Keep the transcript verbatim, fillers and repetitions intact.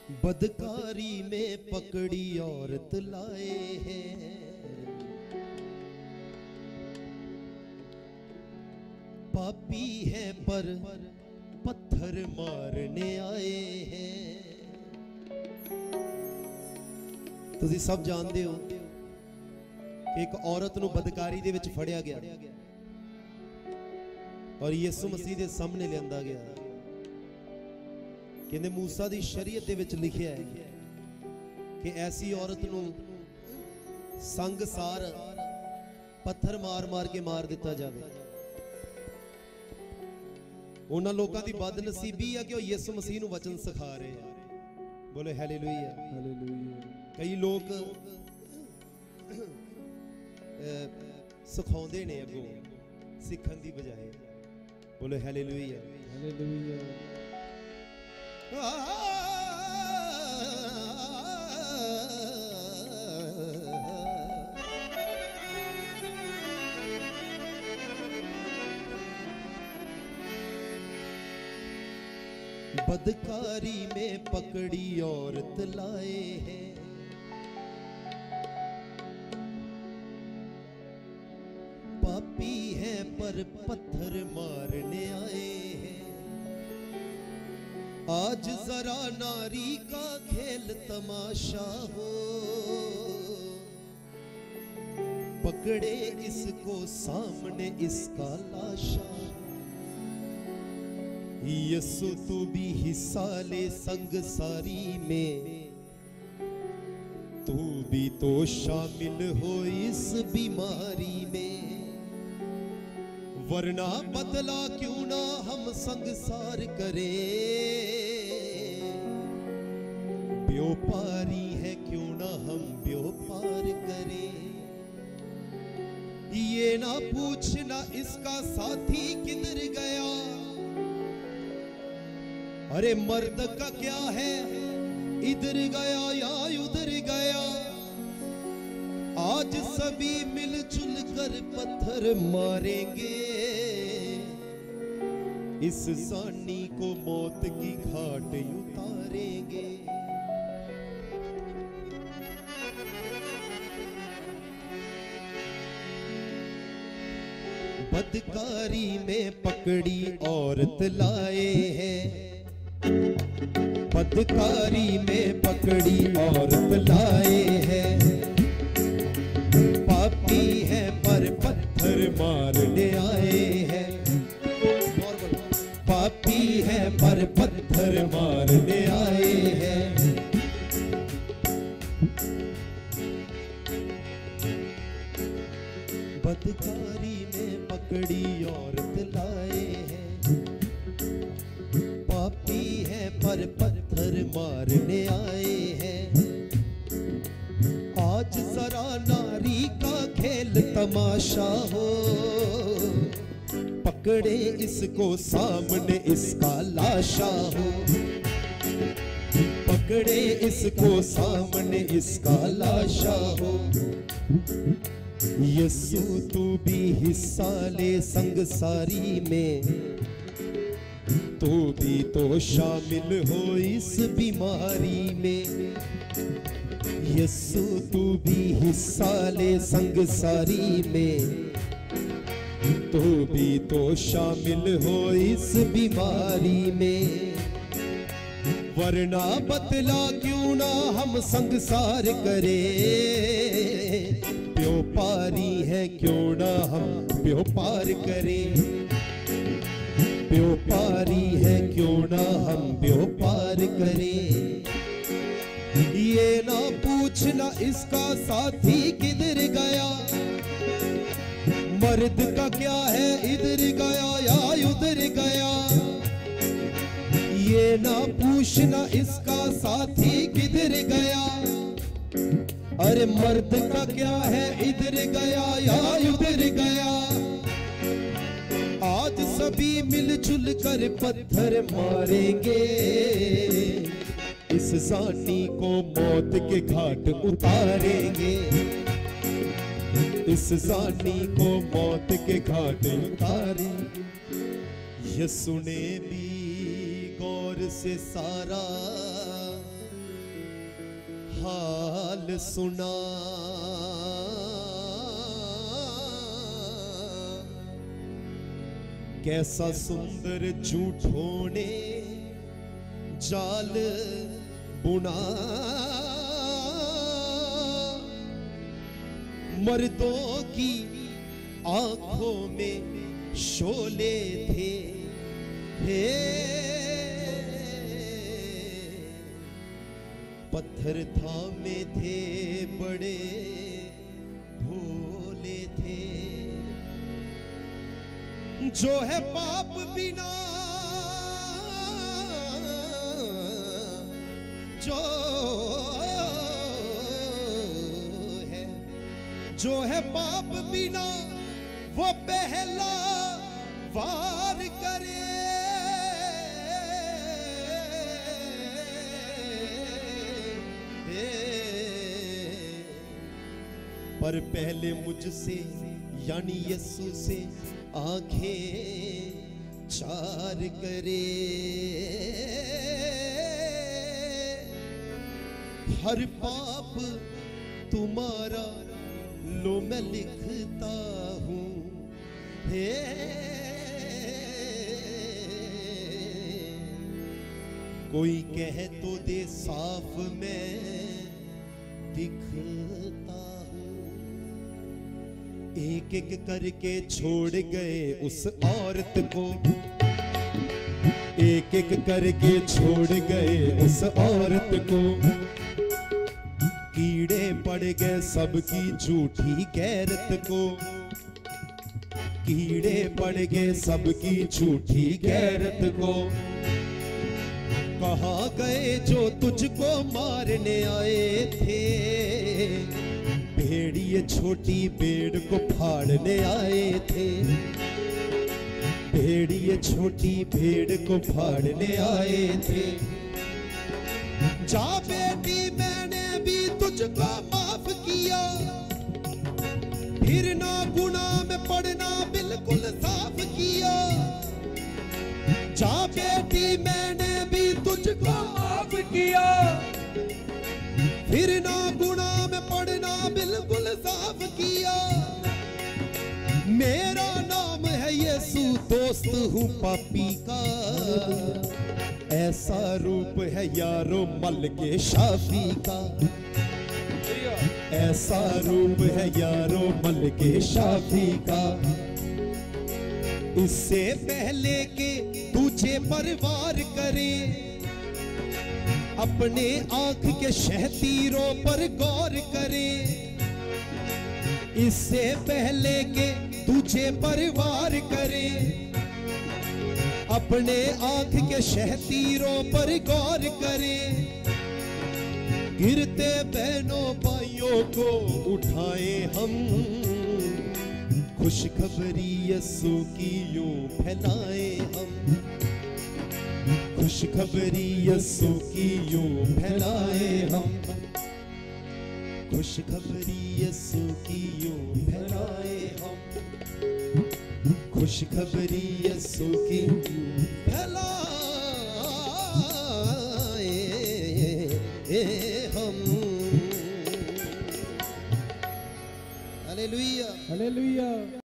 बदकारी में पकड़ी औरत लाए हैं, पापी है पर पत्थर मारने आए हैं। तुसी सब जानते हो कि एक औरत नूं बदकारी दे विच फड़िया गया और यीशु मसीह दे सामने लियांदा गया। कहते मूसा दी शरीयत दे विच लिखिया है कि ऐसी औरत नूं संगसार पत्थर मार मार के मार दिता जाए। उन्हां लोकां दी बदनसीबी है कि वो यीशु मसीह नूं वचन सिखा रहे हैं। बोले हालेलुया हालेलुया। कई लोग सिखाउंदे ने अगों सिखण दी बजाय। बोले हालेलुया हालेलुया। बदकारी में पकड़ी औरत लाए हैं, पापी है पर पत्थर मारने आए हैं। आज जरा नारी का खेल तमाशा हो, पकड़े इसको सामने इसका लाशा। यीशु तू भी हिस्सा ले संगसारी में, तू भी तो शामिल हो इस बीमारी में। वरना बदला क्यों ना हम संगसार करें, व्यापारी है क्यों ना हम व्यापार करें। ये ना पूछना इसका साथी किधर गया, अरे मर्द का क्या है इधर गया या उधर गया। आज सभी मिलजुल कर पत्थर मारेंगे, इस जानी को मौत की घाट उतारेंगे। बदकारी में पकड़ी औरत लाए हैं, बदकारी में पकड़ी औरत लाए हैं। पापी है पर पत्थर मारने आए हैं, पापी है पर पत्थर मारने आए हैं। बदकारी में पकड़ी औरत लाए हैं, पापी है पर पत्थर मारने आए हैं। आज जरा नारी का खेल तमाशा हो, पकड़े इसको सामने इसका लाशा हो, पकड़े इसको सामने इसका लाशा हो। यीशु तू भी हिस्सा ले संगसारी में, तू भी तो शामिल हो इस बीमारी में। यीशु तू भी हिस्सा ले संगसारी में, तू भी तो शामिल हो इस बीमारी में। वरना बतला क्यों ना हम संगसार करें, व्यापारी है क्यों ना हम व्यापार करें। व्यापारी है क्यों ना हम व्यापार करें। ये ना पूछना इसका साथी किधर गया, मर्द का क्या है इधर गया या उधर गया। ये ना पूछना इसका साथी किधर गया, अरे मर्द का क्या है इधर गया या उधर गया। आज सभी मिलजुल कर पत्थर मारेंगे, इस जानी को मौत के घाट उतारेंगे। इस जानी को मौत के घाट उतारेंगे। यीशु ने भी गौर से सारा हाल सुना। कैसा सुंदर झूठों ने जाल बुना। मर्दों की आंखों में शोले थे, हे पत्थर थामे थे, बड़े भोले थे। जो है पाप बिना, जो है जो है पाप बिना, वो पहला वार करे। पर पहले मुझसे यानी यीशु से आंखें चार करे। हर पाप तुम्हारा लो मैं लिखता हूं, हे कोई कहे तो दे साफ मैं दिखता हूं। एक एक करके छोड़ गए उस औरत को, एक एक करके छोड़ गए उस औरत को। कीड़े पड़ गए सबकी झूठी गैरत को, कीड़े पड़ गए सबकी झूठी गैरत को। कहाँ गए जो तुझको मारने आए थे, भेड़िए छोटी भेड़ को फाड़ने आए थे, भेड़िए छोटी भेड़ को फाड़ने आए थे। जा बेटी मैंने भी तुझको माफ किया, फिर ना गुनाह में पड़ना बिल्कुल साफ किया। जा बेटी मैंने भी तुझको माफ किया, फिर ना गुनाह में पड़ना बिल्कुल साफ किया। मेरा नाम है यीशु, दोस्त हूँ पापी का। ऐसा रूप है यारो मल के शाफी का, ऐसा रूप है यारो मल के शाफी का। इससे पहले के तुझे परवार करे, अपने आंख के शहतीरों पर गौर करे। इससे पहले के तुझे परवार करे, अपने आंख के शहतीरों पर गौर करे। गिरते बहनों भाइयों को उठाए हम, खुशखबरी यीशु की यूं फैलाए हम, खुशखबरी यीशु की यूं फैलाए हम, खुशखबरी यीशु की यूं फैलाए हम, खुशखबरी यीशु की यूं फैलाए हम। Hallelujah, hallelujah.